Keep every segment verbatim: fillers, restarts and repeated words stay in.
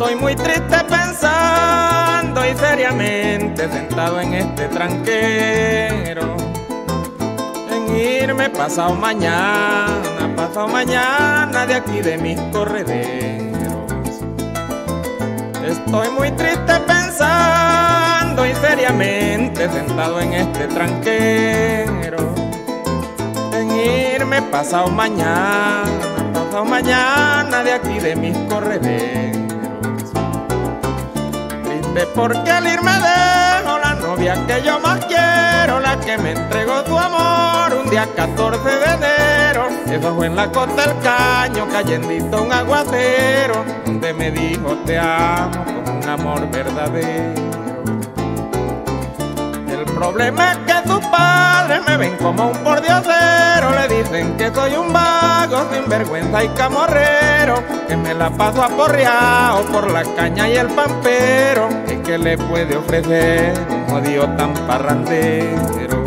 Estoy muy triste pensando y seriamente sentado en este tranquero en irme pasado mañana, pasado mañana de aquí de mis correderos. Estoy muy triste pensando y seriamente sentado en este tranquero en irme pasado mañana, pasado mañana de aquí de mis correderos. Triste porque al irme dejo la novia que yo más quiero, la que me entregó tu amor un día catorce de enero. Eso fue en la costa del Caño, cayendito un aguacero, donde me dijo te amo con un amor verdadero. El problema es que tus padres me ven como un pordiosero, le dicen que soy un vago, sinvergüenza y camorrero, que me la paso aporreado por la caña y el pampero. ¿Y qué le puede ofrecer un jodido tan parrandero?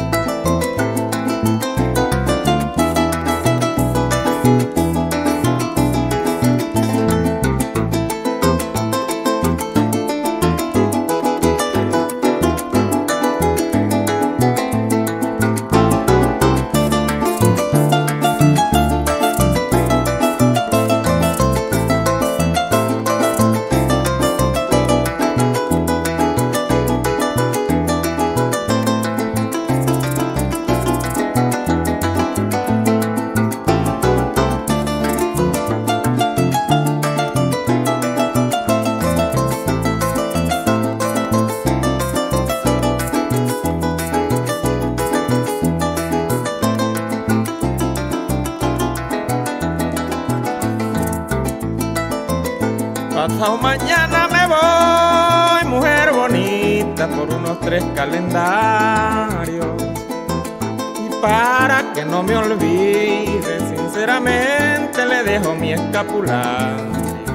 Pasado mañana me voy, mujer bonita, por unos tres calendarios. Y para que no me olvide, sinceramente le dejo mi escapulario.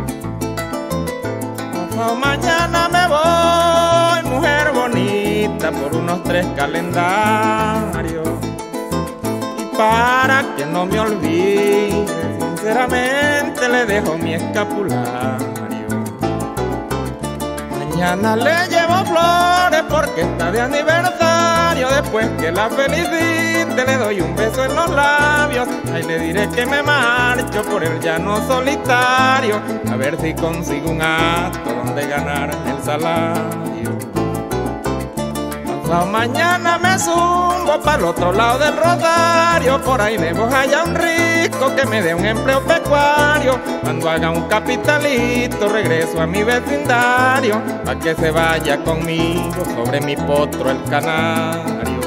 Pasado mañana me voy, mujer bonita, por unos tres calendarios. Y para que no me olvide, sinceramente le dejo mi escapulario. Mañana le llevo flores porque está de aniversario. Después que la felicite le doy un beso en los labios. Ahí le diré que me marcho por el llano solitario, a ver si consigo un acto donde ganarme el salario. Pasado mañana me zumbo para el otro lado del Rosario, por ahí debo hallar un rico que me dé un empleo pecuario. Cuando haga un capitalito regreso a mi vecindario, pa' que se vaya conmigo sobre mi potro el canario.